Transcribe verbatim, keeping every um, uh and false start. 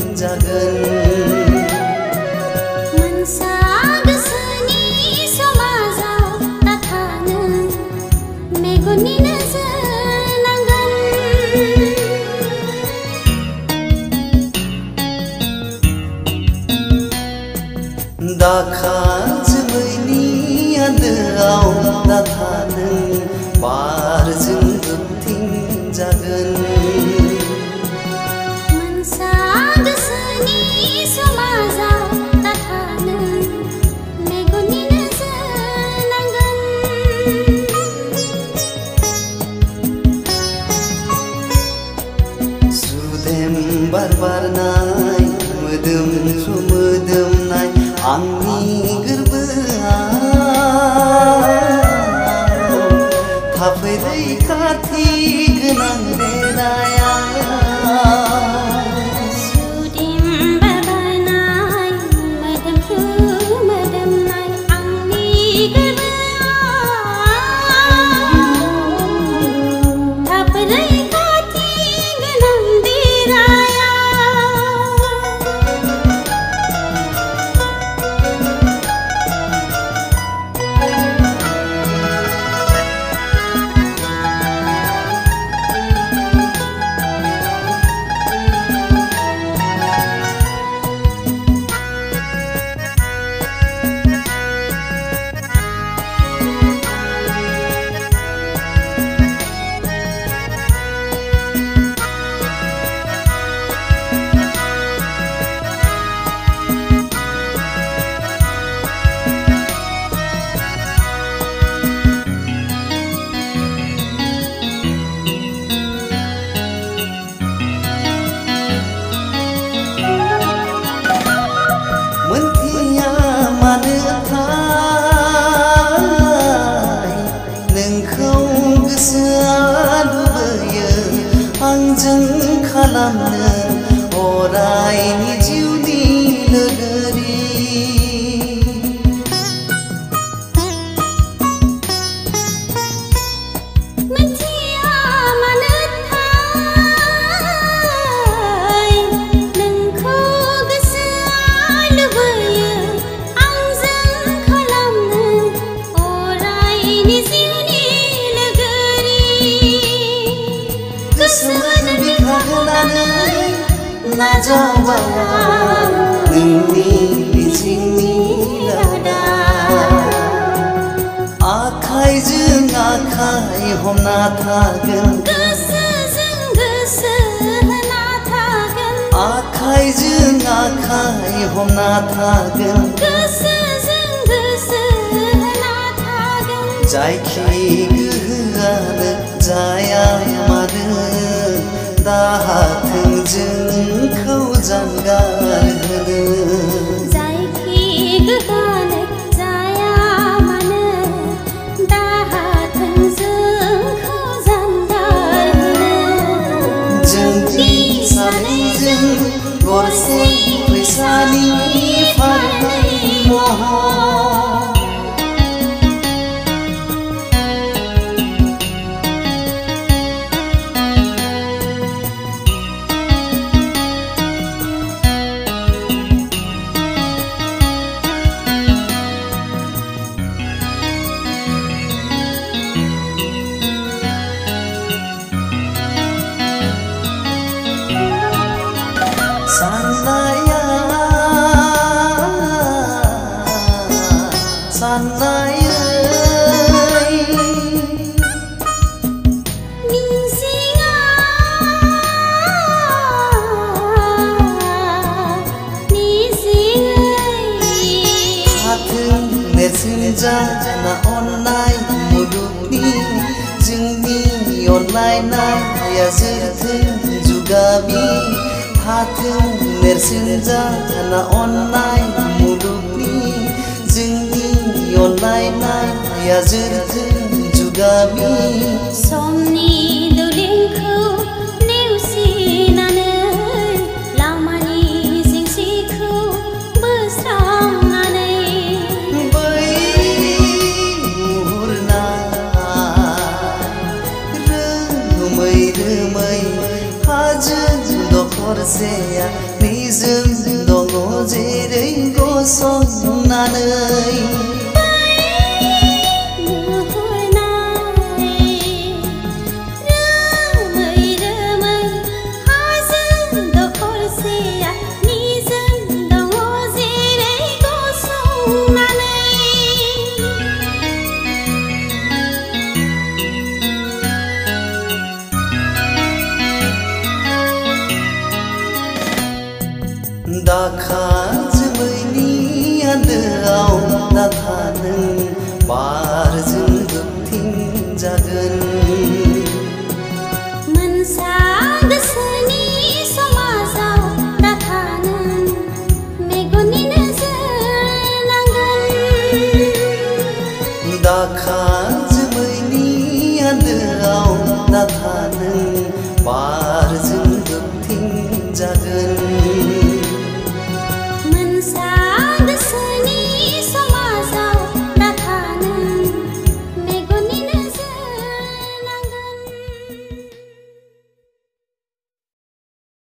जागोन मोनसा गोसोनि समाजाव दाथानो मेगननि नोजोर नांगोन दाखा जोमैनि आन्दोआव दाथानो बारजों गोबथिं जागोन मोनसा गोसोनि समाजाव दाथानो मेगननि नोजोर नांगोन सुदेम बार बारनाय मोदोमफ्रु मोदोमनाय आंनि गोरबोआव थाफै रैखाथि गोनां देराया सुदेम बारनाय मोदोमफ्रु मोदोमनाय आंनि गोरबोआव थाफै रैखाथि गोनां देराया मोनथिया मानोथाय नोंखौ गोसोआ लुबैयो आंजों खालामनो अरायनि जिउनि लोगोरि मोनथिया मानोथाय नोंखौ गोसोआ लुबैयो आंजों खालामनो अरायनि जिउनि लोगोरि गोसोजों बिखा होनानै नाजावबाय नोंनि मिजिंनि रादा आखाइजों आखाइ हमना थागोन गोसोजों गोसो होना थागोन आखाइजों आखाइ हमना थागोन गोसोजों गोसो होना थागोन जायखि गोहोआनो जाया मानो दाहाथों जोंखौ जानगार होनो जायखि गोहोआनो जाया मानो दाहाथों जोंखौ जानगार होनो जोंनि सानैजों गरसे फैसानि फारनै महर साननाया साननायै मिजिंआ मिजिङै हाथों नेरसोन जाना अननाय मुलुगनि जोंनि अनलायनाया जोरथों जुगामि हाथों नेरसोन जाना अननाय मुलुगनि जोंनि अनलायनाया जोरथों जुगामि समनि दौलेंखौ नेवसिनानै लामानि जेंसिखौ बोस्रांनानै बै मुहुरनाय रोमै रोमै हाजो दखरसेया निजोम दाखा जोमैनि आन्दोआव